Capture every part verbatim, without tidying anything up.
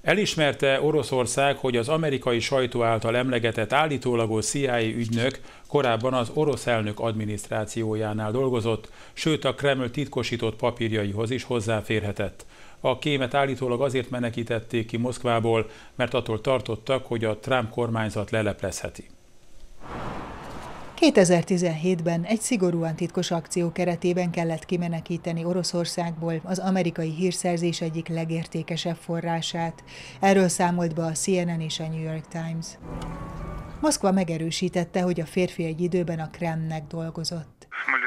Elismerte Oroszország, hogy az amerikai sajtó által emlegetett állítólagos C I A ügynök korábban az orosz elnök adminisztrációjánál dolgozott, sőt a Kreml titkosított papírjaihoz is hozzáférhetett. A kémet állítólag azért menekítették ki Moszkvából, mert attól tartottak, hogy a Trump kormányzat leleplezheti. kétezer-tizenhétben egy szigorúan titkos akció keretében kellett kimenekíteni Oroszországból az amerikai hírszerzés egyik legértékesebb forrását. Erről számolt be a C N N és a New York Times. Moszkva megerősítette, hogy a férfi egy időben a Kremlnek dolgozott.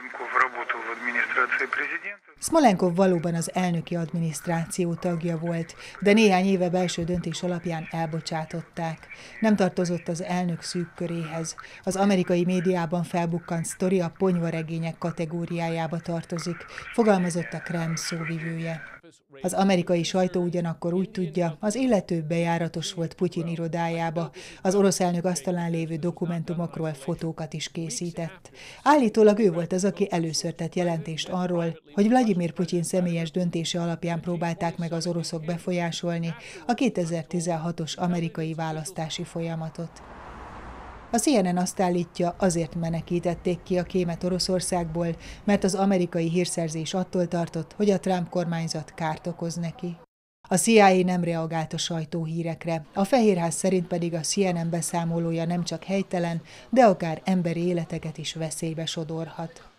Szmolenkov valóban az elnöki adminisztráció tagja volt, de néhány éve belső döntés alapján elbocsátották. Nem tartozott az elnök szűk köréhez. Az amerikai médiában felbukkant sztori a ponyvaregények kategóriájába tartozik, fogalmazott a Kreml szóvivője. Az amerikai sajtó ugyanakkor úgy tudja, az illető bejáratos volt Putyin irodájába, az orosz elnök asztalán lévő dokumentumokról fotókat is készített. Állítólag ő volt az, aki először tett jelentést arról, hogy Vladimir Putyin személyes döntése alapján próbálták meg az oroszok befolyásolni a kétezer-tizenhatos amerikai választási folyamatot. A C N N azt állítja, azért menekítették ki a kémet Oroszországból, mert az amerikai hírszerzés attól tartott, hogy a Trump kormányzat kárt okoz neki. A C I A nem reagált a sajtóhírekre, a Fehérház szerint pedig a C N N beszámolója nem csak helytelen, de akár emberi életeket is veszélybe sodorhat.